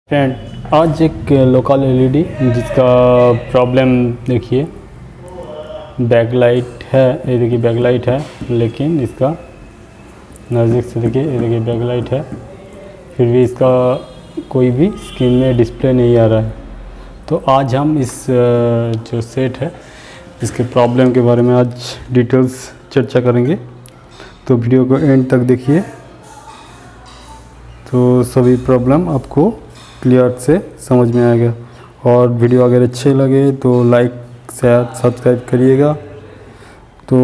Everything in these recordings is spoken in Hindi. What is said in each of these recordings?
फ्रेंड आज एक लोकल एलईडी जिसका प्रॉब्लम देखिए, बैकलाइट है। ये देखिए बैकलाइट है, लेकिन इसका नज़दीक से देखिए, ये देखिए बैकलाइट है, फिर भी इसका कोई भी स्क्रीन में डिस्प्ले नहीं आ रहा है। तो आज हम इस जो सेट है इसके प्रॉब्लम के बारे में आज डिटेल्स चर्चा करेंगे। तो वीडियो को एंड तक देखिए, तो सभी प्रॉब्लम आपको क्लियर से समझ में आएगा। और वीडियो अगर अच्छे लगे तो लाइक शेयर सब्सक्राइब करिएगा, तो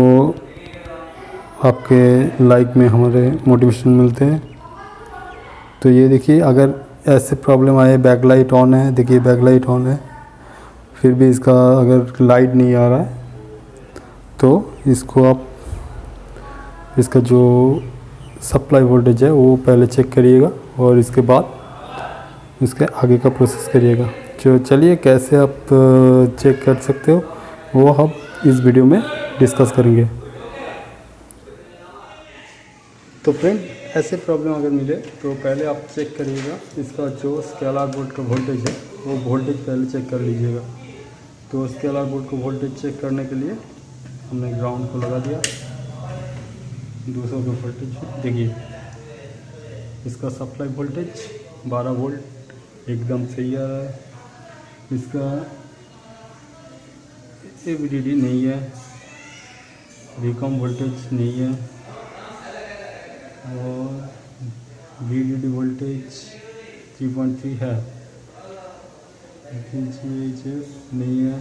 आपके लाइक में हमारे मोटिवेशन मिलते हैं। तो ये देखिए, अगर ऐसे प्रॉब्लम आए, बैकलाइट ऑन है, देखिए बैकलाइट ऑन है, फिर भी इसका अगर लाइट नहीं आ रहा है तो इसको आप इसका जो सप्लाई वोल्टेज है वो पहले चेक करिएगा और इसके बाद इसके आगे का प्रोसेस करिएगा। जो चलिए कैसे आप चेक कर सकते हो वो हम इस वीडियो में डिस्कस करेंगे। तो फ्रेंड, ऐसे प्रॉब्लम अगर मिले तो पहले आप चेक करिएगा इसका जो स्केलर बोर्ड का वोल्टेज है वो वोल्टेज पहले चेक कर लीजिएगा। तो स्केलर बोर्ड को वोल्टेज चेक करने के लिए हमने ग्राउंड को लगा दिया 200 का वोल्टेज। देखिए इसका सप्लाई वोल्टेज 12 वोल्ट एकदम सही आ रहा है। इसका एवीडीडी नहीं है, रिकॉम वोल्टेज नहीं है, और वीडीडी वोल्टेज 3.3 है, नहीं है,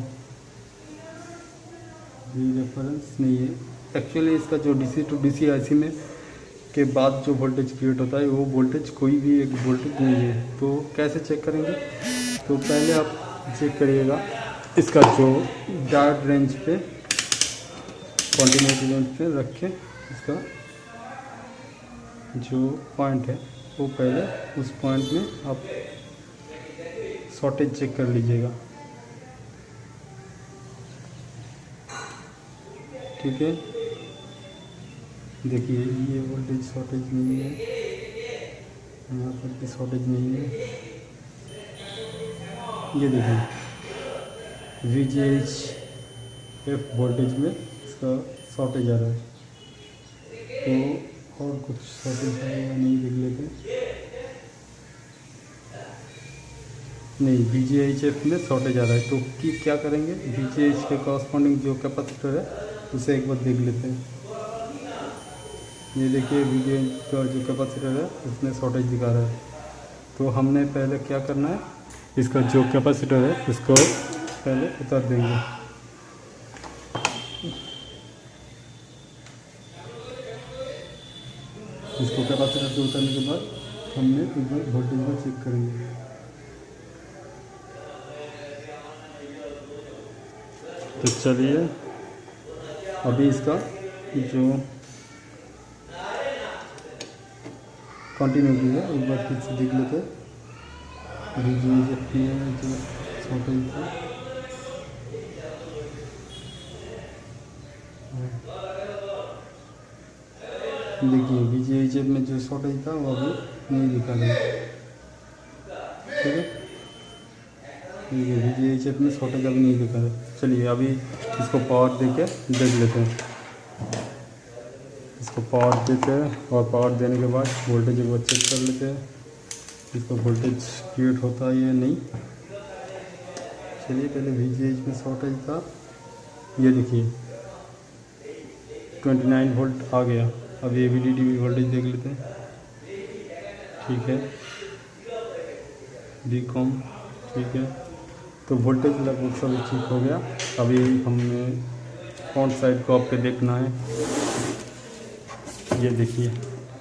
रेफरेंस नहीं है। एक्चुअली इसका जो डीसी टू डीसी आईसी में के बाद जो वोल्टेज क्रिएट होता है वो वोल्टेज कोई भी एक वोल्टेज नहीं है। तो कैसे चेक करेंगे? तो पहले आप चेक करिएगा इसका जो डायोड रेंज पे कंटिन्यूटी रेंज पे रख के इसका जो पॉइंट है वो पहले उस पॉइंट में आप शॉर्टेज चेक कर लीजिएगा। ठीक है, देखिए ये वोल्टेज शॉर्टेज नहीं है, यहाँ पर भी शॉर्टेज नहीं है। ये देखिए VGHF वोल्टेज में इसका शॉर्टेज आ रहा है। तो और कुछ शॉर्टेज है या नहीं देख लेते हैं। नहीं, VGHF में शॉर्टेज आ रहा है। तो क्या करेंगे, VGH के कॉरस्पॉन्डिंग जो कैपेसिटर है उसे एक बार देख लेते हैं। ये देखिए VGH का जो कैपेसिटर है उसमें शॉर्टेज दिखा रहा है। तो हमने पहले क्या करना है, इसका जो कैपेसिटर है उसको पहले उतार देंगे। इसको कैपेसिटर से उतारने के बाद हमने एक बार वोल्टेज को चेक करेंगे। तो चलिए अभी इसका जो कंटिन्यूटी है एक बार फिर से देख लेते हैं। VGHF में जो शॉर्टेज था देखिए, VGHF में जो शॉर्टेज था वो अभी नहीं दिखा रहा है। ठीक है, ये VGHF में शॉर्टेज अभी नहीं दिखा रहा। चलिए अभी इसको पावर देके देख लेते हैं। इसको पावर देते हैं और पावर देने के बाद वोल्टेज एक बार चेक कर लेते हैं इसका वोल्टेज क्रिएट होता है या नहीं। चलिए पहले VGH में शॉर्टेज था, ये देखिए 29 वोल्ट आ गया। अब ये VDD वोल्टेज देख लेते हैं। ठीक है, Vcom ठीक है। तो वोल्टेज लगभग सब ठीक हो गया। अभी हमें फ्रंट साइड को आपके देखना है। ये देखिए,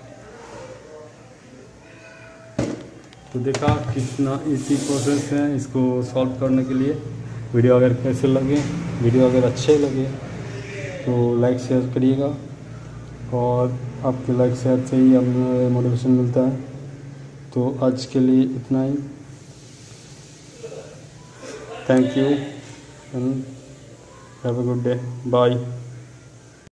तो देखा कितना इजी प्रोसेस है इसको सॉल्व करने के लिए। वीडियो अगर कैसे लगे, वीडियो अगर अच्छे लगे तो लाइक शेयर करिएगा, और आपके लाइक शेयर से ही हमें मोटिवेशन मिलता है। तो आज के लिए इतना ही। Thank you and have a good day, bye.